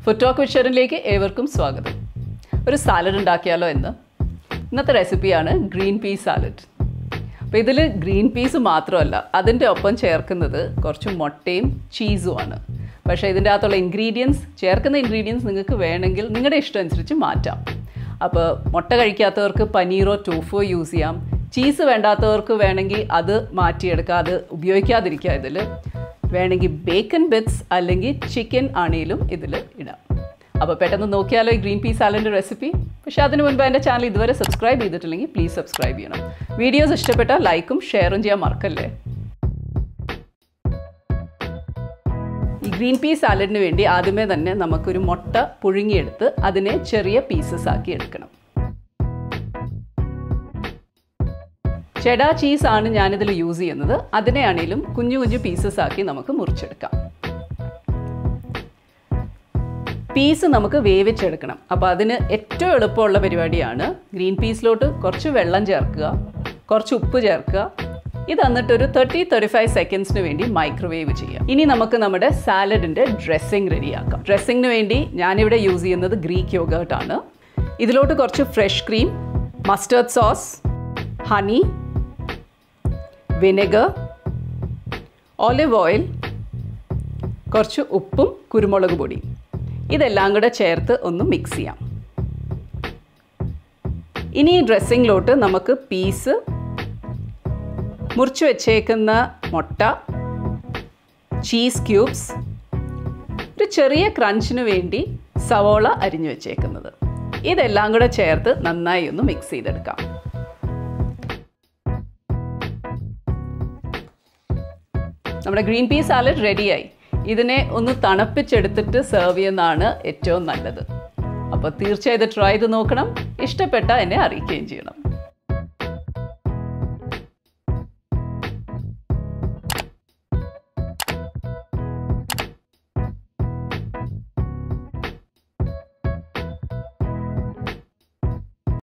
Food talk with ഷെറിനിലേക്ക് ഏവർക്കും സ്വാഗതം. ഒരു സാലഡ് ഉണ്ടാക്കിയാലോ എന്ന്. ഇന്നത്തെ റെസിപ്പിയാണ് ഗ്രീൻ പീ സാലഡ്. അപ്പോൾ ഇതിൽ ഗ്രീൻ പീസ് മാത്രമല്ല, അതിൻ്റെ ഒപ്പം ചേർക്കുന്നത് കുറച്ച് മുട്ടയും ചീസുമാണ്. പക്ഷേ ഇതിൻ്റെ അകത്തുള്ള ചേർക്കുന്ന ഇൻഗ്രീഡിയൻസ് നിങ്ങൾക്ക് വേണമെങ്കിൽ നിങ്ങളുടെ ഇഷ്ടം അനുസരിച്ച് മാറ്റാം. അപ്പോൾ മുട്ട കഴിക്കാത്തവർക്ക് പനീറോ ടോഫോ യൂസ് ചെയ്യാം. ചീസ് വേണ്ടാത്തവർക്ക് വേണമെങ്കിൽ അത് മാറ്റിയെടുക്കുക, അത് ഉപയോഗിക്കാതിരിക്കുക. ഇതിൽ വേണമെങ്കിൽ ബേക്കൺ ബിറ്റ്സ് അല്ലെങ്കിൽ ചിക്കൻ ആണെങ്കിലും ഇതിൽ ഇടാം. അപ്പോൾ പെട്ടെന്ന് നോക്കിയാലോ ഈ ഗ്രീൻ പീ സാലഡിൻ്റെ റെസിപ്പി. പക്ഷേ അതിന് മുൻപ് എൻ്റെ ചാനൽ ഇതുവരെ സബ്സ്ക്രൈബ് ചെയ്തിട്ടില്ലെങ്കിൽ പ്ലീസ് സബ്സ്ക്രൈബ് ചെയ്യണം. വീഡിയോസ് ഇഷ്ടപ്പെട്ടാൽ ലൈക്കും ഷെയറും ചെയ്യാൻ മറക്കല്ലേ. ഈ ഗ്രീൻ പീ സാലഡിന് വേണ്ടി ആദ്യമേ തന്നെ നമുക്കൊരു മുട്ട പുഴുങ്ങിയെടുത്ത് അതിനെ ചെറിയ പീസസ് ആക്കി എടുക്കണം. ചെഡാർ ചീസ് ആണ് ഞാനിതിൽ യൂസ് ചെയ്യുന്നത്. അതിനെയാണെങ്കിലും കുഞ്ഞു കുഞ്ഞു പീസസ് ആക്കി നമുക്ക് മുറിച്ചെടുക്കാം. പീസ് നമുക്ക് വേവിച്ചെടുക്കണം. അപ്പോൾ അതിന് ഏറ്റവും എളുപ്പമുള്ള പരിപാടിയാണ് ഗ്രീൻ പീസിലോട്ട് കുറച്ച് വെള്ളം ചേർക്കുക, കുറച്ച് ഉപ്പ് ചേർക്കുക. ഇത് എന്നിട്ടൊരു 30-35 സെക്കൻഡ്സിന് വേണ്ടി മൈക്രോവേവ് ചെയ്യാം. ഇനി നമുക്ക് നമ്മുടെ സാലഡിൻ്റെ ഡ്രസ്സിങ് റെഡിയാക്കാം. ഡ്രസ്സിങ്ങിന് വേണ്ടി ഞാനിവിടെ യൂസ് ചെയ്യുന്നത് ഗ്രീക്ക് യോഗേർട്ട് ആണ്. ഇതിലോട്ട് കുറച്ച് fresh cream, mustard sauce, honey, vinegar, olive oil, കുറച്ച് ഉപ്പും കുരുമുളക് പൊടി, ഇതെല്ലാം കൂടെ ചേർത്ത് ഒന്ന് മിക്സ് ചെയ്യാം. ഇനി ഈ ഡ്രസ്സിങ്ങിലോട്ട് നമുക്ക് പീസ്, മുറിച്ച് വെച്ചേക്കുന്ന മുട്ട, ചീസ് ക്യൂബ്സ്, ഒരു ചെറിയ ക്രഞ്ചിന് വേണ്ടി സവോള അരിഞ്ഞു വെച്ചേക്കുന്നത്, ഇതെല്ലാം കൂടെ ചേർത്ത് നന്നായി ഒന്ന് മിക്സ് ചെയ്തെടുക്കാം. നമ്മുടെ ഗ്രീൻ പീ സാലഡ് റെഡിയായി. ഇതിനെ ഒന്ന് തണുപ്പിച്ചെടുത്തിട്ട് സെർവ് ചെയ്യുന്നതാണ് ഏറ്റവും നല്ലത്. അപ്പോൾ തീർച്ചയായും ഇത് ട്രൈ ചെയ്ത് നോക്കണം. ഇഷ്ടപ്പെട്ടാൽ എന്നെ അറിയിക്കുകയും ചെയ്യണം.